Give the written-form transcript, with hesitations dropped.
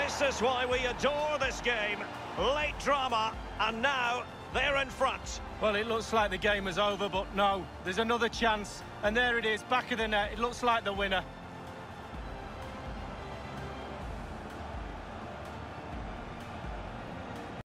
This is why we adore this game. Late drama, and now they're in front. Well, it looks like the game is over, but no, there's another chance. And there it is, back of the net. It looks like the winner.